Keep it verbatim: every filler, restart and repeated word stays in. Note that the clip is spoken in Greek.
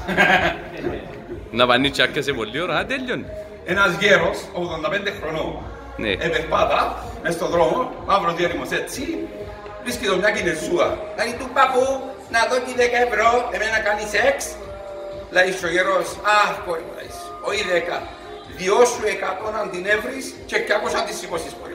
Να πάνει τσάκια σε πολλή ώρα, τέλειον. Ένας γέρος, ογδόντα πέντε χρονών, Ναι. επερπάτα μες στον δρόμο, μαύρο διέρημος έτσι, βρίσκει το μια κινεζούα. Λέει του παππού, να δω και δέκα ευρώ, εμένα κάνει σεξ. Λέει ο γέρος, αχ, κόρη μου, λέει, όχι δέκα. Διώσου εκατό να την έβρεις και κάπως να τη σηκώσεις πολύ.